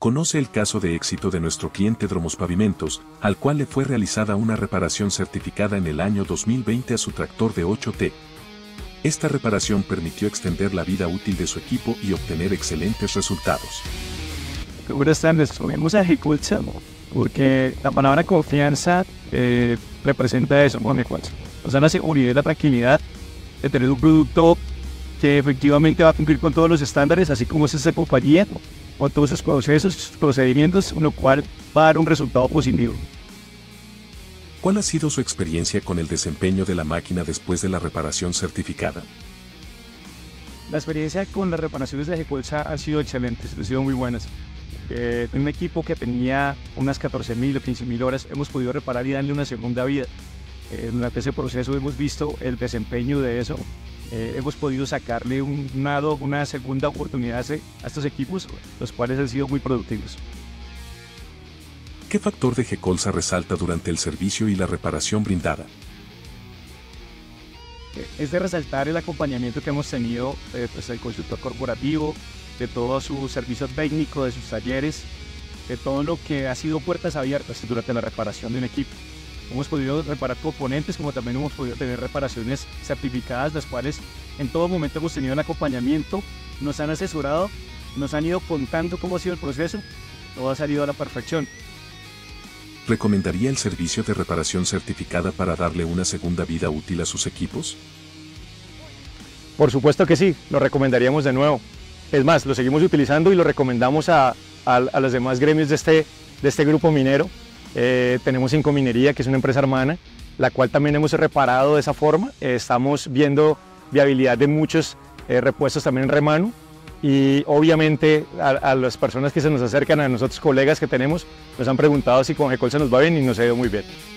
Conoce el caso de éxito de nuestro cliente Dromos Pavimentos, al cual le fue realizada una reparación certificada en el año 2020 a su tractor de 8T. Esta reparación permitió extender la vida útil de su equipo y obtener excelentes resultados. Buenas tardes, vamos a ejecutar, porque la palabra confianza representa eso, o sea, la seguridad y la tranquilidad de tener un producto que efectivamente va a cumplir con todos los estándares, así como es esta compañía, con todos sus procesos, procedimientos, lo cual va a dar un resultado positivo. ¿Cuál ha sido su experiencia con el desempeño de la máquina después de la reparación certificada? La experiencia con las reparaciones de Ejecolsa han sido excelentes, han sido muy buenas. Un equipo que tenía unas 14.000 o 15.000 horas, hemos podido reparar y darle una segunda vida. Durante ese proceso hemos visto el desempeño de eso. Hemos podido sacarle una segunda oportunidad a estos equipos, los cuales han sido muy productivos. ¿Qué factor de Ejecolsa resalta durante el servicio y la reparación brindada? Es de resaltar el acompañamiento que hemos tenido del consultor corporativo, de todo su servicio técnico, de sus talleres, de todo lo que ha sido puertas abiertas durante la reparación de un equipo. Hemos podido reparar componentes, como también hemos podido tener reparaciones certificadas, las cuales en todo momento hemos tenido el acompañamiento, nos han asesorado, nos han ido contando cómo ha sido el proceso, todo ha salido a la perfección. ¿Recomendaría el servicio de reparación certificada para darle una segunda vida útil a sus equipos? Por supuesto que sí, lo recomendaríamos de nuevo. Es más, lo seguimos utilizando y lo recomendamos a los demás gremios de este grupo minero. Tenemos Incominería, que es una empresa hermana, la cual también hemos reparado de esa forma. Estamos viendo viabilidad de muchos repuestos también en remano. Y obviamente a las personas que se nos acercan, a nosotros colegas que tenemos, nos han preguntado si con Ejecolsa nos va bien y nos ha ido muy bien.